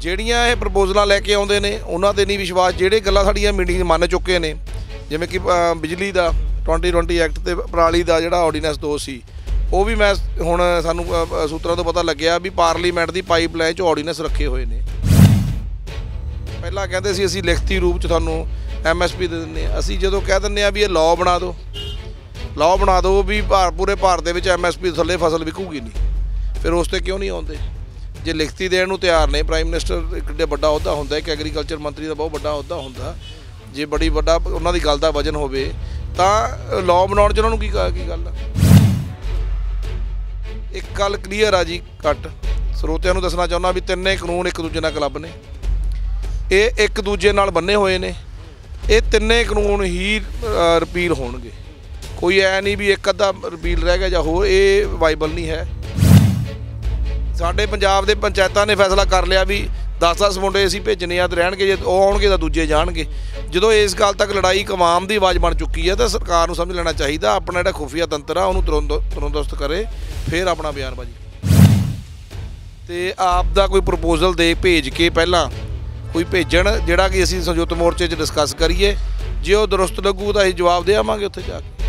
ਜਿਹੜੀਆਂ ਇਹ ਪ੍ਰਪੋਜ਼ਲਾਂ ਲੈ ਕੇ ਆਉਂਦੇ ਨੇ ਉਹਨਾਂ ਤੇ ਨਹੀਂ ਵਿਸ਼ਵਾਸ। ਜਿਹੜੇ ਗੱਲਾਂ ਸਾਡੀਆਂ ਮੀਟਿੰਗ ਮੰਨ ਚੁੱਕੇ ਨੇ, ਜਿਵੇਂ ਕਿ ਬਿਜਲੀ ਦਾ 2020 ਐਕਟ ਤੇ ਪਰਾਲੀ ਦਾ ਜਿਹੜਾ ਆਰਡੀਨੈਂਸ 2 ਸੀ, ਉਹ ਵੀ ਮੈਂ ਹੁਣ ਸਾਨੂੰ ਸੂਤਰਾਂ ਤੋਂ ਪਤਾ ਲੱਗਿਆ ਵੀ ਪਾਰਲੀਮੈਂਟ ਦੀ ਪਾਈਪਲਾਈਨ 'ਚ ਆਰਡੀਨੈਂਸ ਰੱਖੇ ਹੋਏ ਨੇ। ਪਹਿਲਾਂ ਕਹਿੰਦੇ ਸੀ ਅਸੀਂ ਲਿਖਤੀ ਰੂਪ 'ਚ ਤੁਹਾਨੂੰ MSP ਦੇ ਦਿੰਦੇ ਹਾਂ। ਅਸੀਂ ਜਦੋਂ ਕਹਿ ਦਿੰਦੇ ਹਾਂ ਵੀ ਇਹ ਲਾਅ ਬਣਾ ਦਿਓ ਵੀ ਪੂਰੇ ਭਾਰਤ ਦੇ ਵਿੱਚ MSP ਥੱਲੇ ਫਸਲ ਵਿਕੂਗੀ ਨਹੀਂ, ਫਿਰ ਉਸ 'ਤੇ ਕਿਉਂ ਨਹੀਂ ਆਉਂਦੇ? ਜੇ ਲਿਖਤੀ ਦੇਣ ਨੂੰ ਤਿਆਰ ਨੇ, ਪ੍ਰਾਈਮ ਮਿਨਿਸਟਰ ਇੱਕ ਏਡਾ ਵੱਡਾ ਅਹੁਦਾ ਹੁੰਦਾ, ਇੱਕ ਐਗਰੀਕਲਚਰ ਮੰਤਰੀ ਦਾ ਬਹੁਤ ਵੱਡਾ ਅਹੁਦਾ ਹੁੰਦਾ, ਜੇ ਬੜੀ ਵੱਡਾ ਉਹਨਾਂ ਦੀ ਗੱਲ ਦਾ ਵਜਨ ਹੋਵੇ ਤਾਂ ਲਾਅ ਬਣਾਉਣ 'ਚ ਉਹਨਾਂ ਨੂੰ ਕੀ ਗੱਲ ਆ? ਇੱਕ ਗੱਲ ਕਲੀਅਰ ਆ ਜੀ, ਕੱਟ ਸਰੋਤਿਆਂ ਨੂੰ ਦੱਸਣਾ ਚਾਹੁੰਦਾ ਵੀ ਤਿੰਨੇ ਕਾਨੂੰਨ ਇੱਕ ਦੂਜੇ ਨਾਲ ਕਲੱਬ ਨੇ, ਇਹ ਇੱਕ ਦੂਜੇ ਨਾਲ ਬੰਨੇ ਹੋਏ ਨੇ। ਇਹ ਤਿੰਨੇ ਕਾਨੂੰਨ ਹੀ ਰਿਪੀਲ ਹੋਣਗੇ, ਕੋਈ ਐ ਨਹੀਂ ਵੀ ਇੱਕ ਅੱਧਾ ਰਿਪੀਲ ਰਹਿ ਗਿਆ ਜਾਂ ਹੋਰ, ਇਹ ਵਾਈਬਲ ਨਹੀਂ ਹੈ। ਸਾਡੇ ਪੰਜਾਬ ਦੇ ਪੰਚਾਇਤਾਂ ਨੇ ਫੈਸਲਾ ਕਰ ਲਿਆ ਵੀ 10-10 ਮੁੰਡੇ ਅਸੀਂ ਭੇਜਣੇ ਆ ਤੇ ਰਹਿਣਗੇ, ਜੇ ਉਹ ਆਉਣਗੇ ਤਾਂ ਦੂਜੇ ਜਾਣਗੇ। ਜਦੋਂ ਇਸ ਗੱਲ ਤੱਕ ਲੜਾਈ ਕਵਾਮ ਦੀ ਆਵਾਜ਼ ਬਣ ਚੁੱਕੀ ਹੈ ਤਾਂ ਸਰਕਾਰ ਨੂੰ ਸਮਝ ਲੈਣਾ ਚਾਹੀਦਾ ਆਪਣਾ ਜਿਹੜਾ ਖੁਫੀਆ ਤੰਤਰ ਆ ਉਹਨੂੰ ਤੁਰੰਦਰੁਸਤ ਕਰੇ, ਫਿਰ ਆਪਣਾ ਬਿਆਨਬਾਜ਼ੀ। ਤੇ ਆਪ ਦਾ ਕੋਈ ਪ੍ਰਪੋਜ਼ਲ ਦੇ ਭੇਜ ਕੇ ਪਹਿਲਾਂ ਕੋਈ ਭੇਜਣ ਜਿਹੜਾ ਕਿ ਅਸੀਂ ਸੰਯੁਕਤ ਮੋਰਚੇ 'ਚ ਡਿਸਕਸ ਕਰੀਏ, ਜੇ ਉਹ ਦਰੁਸਤ ਲੱਗੂ ਤਾਂ ਅਸੀਂ ਜਵਾਬ ਦੇ ਆਵਾਂਗੇ ਉੱਥੇ ਜਾ ਕੇ।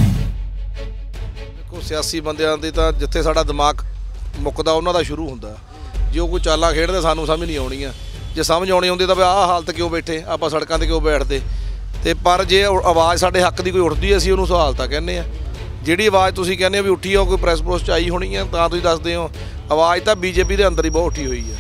ਦੇਖੋ ਸਿਆਸੀ ਬੰਦਿਆਂ ਦੇ ਤਾਂ ਜਿੱਥੇ ਸਾਡਾ ਦਿਮਾਗ ਮੁੱਕਦਾ ਉਹਨਾਂ ਦਾ ਸ਼ੁਰੂ ਹੁੰਦਾ। ਜੇ ਉਹ ਕੋਈ ਚਾਲਾਂ ਖੇਡਦੇ ਸਾਨੂੰ ਸਮਝ ਨਹੀਂ ਆਉਣੀ ਆ, ਜੇ ਸਮਝ ਆਉਣੀ ਹੁੰਦੀ ਤਾਂ ਵੀ ਆਹ ਹਾਲਤ ਕਿਉਂ ਬੈਠੇ ਆਪਾਂ ਸੜਕਾਂ 'ਤੇ ਕਿਉਂ ਬੈਠਦੇ। ਤੇ ਪਰ ਜੇ ਆਵਾਜ਼ ਸਾਡੇ ਹੱਕ ਦੀ ਕੋਈ ਉੱਠਦੀ ਅਸੀਂ ਉਹਨੂੰ ਸਹਾਲਤਾ ਕਹਿੰਦੇ ਆ। ਜਿਹੜੀ ਆਵਾਜ਼ ਤੁਸੀਂ ਕਹਿੰਦੇ ਹੋ ਵੀ ਉੱਠੀ ਆ ਉਹ ਕੋਈ ਪ੍ਰੈਸ ਪ੍ਰੋਸ 'ਚ ਆਈ ਹੋਣੀ ਆ ਤਾਂ ਤੁਸੀਂ ਦੱਸਦੇ ਹੋ, ਆਵਾਜ਼ ਤਾਂ BJP ਦੇ ਅੰਦਰ ਹੀ ਬਹੁਤ ਉੱਠੀ ਹੋਈ ਆ।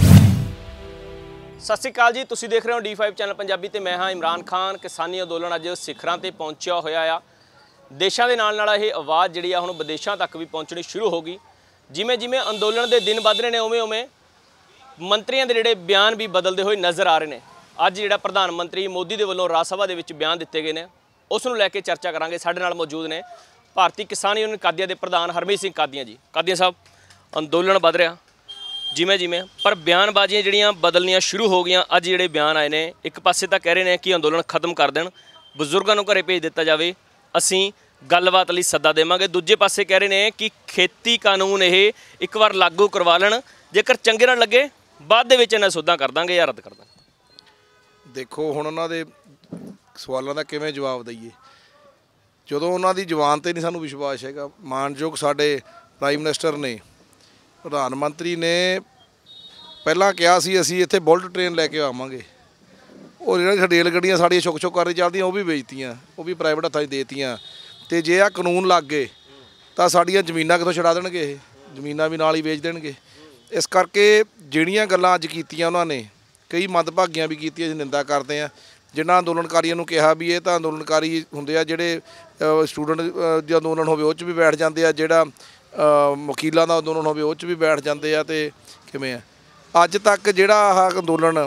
ਸਤਿ ਸ਼੍ਰੀ ਅਕਾਲ ਜੀ, ਤੁਸੀਂ ਦੇਖ ਰਹੇ ਹੋ D5 ਚੈਨਲ ਪੰਜਾਬੀ ਤੇ ਮੈਂ ਹਾਂ ਇਮਰਾਨ ਖਾਨ। ਕਿਸਾਨੀ ਅੰਦੋਲਨ ਅੱਜ ਸਿਖਰਾਂ ਤੇ ਪਹੁੰਚਿਆ ਹੋਇਆ ਆ। ਦੇਸ਼ਾਂ ਦੇ ਨਾਲ ਨਾਲ ਇਹ ਆਵਾਜ਼ ਜਿਹੜੀ ਆ ਹੁਣ ਵਿਦੇਸ਼ਾਂ ਤੱਕ ਵੀ ਪਹੁੰਚਣੀ ਸ਼ੁਰੂ ਹੋ ਗਈ। ਜਿਵੇਂ ਜਿਵੇਂ ਅੰਦੋਲਨ ਦੇ ਦਿਨ ਵੱਧ ਰਹੇ ਨੇ ਉਵੇਂ ਉਵੇਂ ਮੰਤਰੀਆਂ ਦੇ ਜਿਹੜੇ ਬਿਆਨ ਵੀ ਬਦਲਦੇ ਹੋਏ ਨਜ਼ਰ ਆ ਰਹੇ ਨੇ। ਅੱਜ ਜਿਹੜਾ ਪ੍ਰਧਾਨ ਮੰਤਰੀ ਮੋਦੀ ਦੇ ਵੱਲੋਂ ਰਾਜ ਸਭਾ ਦੇ ਵਿੱਚ ਬਿਆਨ ਦਿੱਤੇ ਗਏ ਨੇ ਉਸ ਨੂੰ ਲੈ ਕੇ ਚਰਚਾ ਕਰਾਂਗੇ। ਸਾਡੇ ਨਾਲ ਮੌਜੂਦ ਨੇ ਭਾਰਤੀ ਕਿਸਾਨ ਯੂਨੀਅਨ ਕਾਦੀਆਂ ਦੇ ਪ੍ਰਧਾਨ ਹਰਮੀਤ ਸਿੰਘ ਕਾਦੀਆਂ ਜੀ। ਕਾਦੀਆਂ ਸਾਹਿਬ, ਅੰਦੋਲਨ ਵੱਧ ਰਿਹਾ ਜਿਵੇਂ ਪਰ ਬਿਆਨਬਾਜ਼ੀਆਂ ਜਿਹੜੀਆਂ ਬਦਲਣੀਆਂ ਸ਼ੁਰੂ ਹੋ ਗਈਆਂ। ਅੱਜ ਜਿਹੜੇ ਬਿਆਨ ਆਏ ਨੇ, ਇੱਕ ਪਾਸੇ ਤਾਂ ਕਹਿ ਰਹੇ ਨੇ ਕਿ ਅੰਦੋਲਨ ਖਤਮ ਕਰ ਦੇਣ, ਬਜ਼ੁਰਗਾਂ ਨੂੰ ਘਰੇ ਭੇਜ ਦਿੱਤਾ ਜਾਵੇ, ਅਸੀਂ ਗੱਲਬਾਤ ਲਈ ਸੱਦਾ ਦੇਵਾਂਗੇ। ਦੂਜੇ ਪਾਸੇ ਕਹਿ ਰਹੇ ਨੇ ਕਿ ਖੇਤੀ ਕਾਨੂੰਨ ਇਹ ਇੱਕ ਵਾਰ ਲਾਗੂ ਕਰਵਾ ਲੈਣ, ਜੇਕਰ ਚੰਗੇ ਨਾਲ ਲੱਗੇ ਬਾਅਦ ਦੇ ਵਿੱਚ ਇਹਨਾਂ ਸੋਧਾਂ ਕਰ ਦਾਂਗੇ ਜਾਂ ਰੱਦ ਕਰ ਦਾਂਗੇ। ਦੇਖੋ ਹੁਣ ਉਹਨਾਂ ਦੇ ਸਵਾਲਾਂ ਦਾ ਕਿਵੇਂ ਜਵਾਬ ਦਈਏ ਜਦੋਂ ਉਹਨਾਂ ਦੀ ਜ਼ੁਬਾਨ 'ਤੇ ਨਹੀਂ ਸਾਨੂੰ ਵਿਸ਼ਵਾਸ ਹੈਗਾ। ਮਾਣਯੋਗ ਸਾਡੇ ਪ੍ਰਾਈਮ ਮਿਨਿਸਟਰ ਨੇ, ਪ੍ਰਧਾਨ ਮੰਤਰੀ ਨੇ ਪਹਿਲਾਂ ਕਿਹਾ ਸੀ ਅਸੀਂ ਇੱਥੇ ਬੁਲਟ ਟ੍ਰੇਨ ਲੈ ਕੇ ਆਵਾਂਗੇ। ਉਹ ਜਿਹੜੀਆਂ ਰੇਲ ਗੱਡੀਆਂ ਸਾਡੀਆਂ ਛੁੱਕ ਕਰ ਚੱਲਦੀਆਂ ਉਹ ਵੀ ਵੇਚਤੀਆਂ, ਉਹ ਵੀ ਪ੍ਰਾਈਵੇਟ ਹੱਥਾਂ 'ਚ ਦੇਤੀਆਂ। ਅਤੇ ਜੇ ਆਹ ਕਾਨੂੰਨ ਲੱਗ ਗਏ ਤਾਂ ਸਾਡੀਆਂ ਜ਼ਮੀਨਾਂ ਕਿੱਥੋਂ ਛੁਡਾ ਦੇਣਗੇ? ਇਹ ਜ਼ਮੀਨਾਂ ਵੀ ਨਾਲ ਹੀ ਵੇਚ ਦੇਣਗੇ। ਇਸ ਕਰਕੇ ਜਿਹੜੀਆਂ ਗੱਲਾਂ ਅੱਜ ਕੀਤੀਆਂ ਉਹਨਾਂ ਨੇ, ਕਈ ਮੰਦਭਾਗੀਆਂ ਵੀ ਕੀਤੀਆਂ, ਅਸੀਂ ਨਿੰਦਾ ਕਰਦੇ ਹਾਂ। ਜਿਨ੍ਹਾਂ ਅੰਦੋਲਨਕਾਰੀਆਂ ਨੂੰ ਕਿਹਾ ਵੀ ਇਹ ਤਾਂ ਅੰਦੋਲਨਕਾਰੀ ਹੁੰਦੇ ਆ ਜਿਹੜੇ ਸਟੂਡੈਂਟ ਜੇ ਅੰਦੋਲਨ ਹੋਵੇ ਉਹ 'ਚ ਵੀ ਬੈਠ ਜਾਂਦੇ ਆ, ਜਿਹੜਾ ਵਕੀਲਾਂ ਦਾ ਅੰਦੋਲਨ ਹੋਵੇ ਉਹ 'ਚ ਵੀ ਬੈਠ ਜਾਂਦੇ ਆ। ਅਤੇ ਕਿਵੇਂ ਆ ਅੱਜ ਤੱਕ ਜਿਹੜਾ ਆਹ ਅੰਦੋਲਨ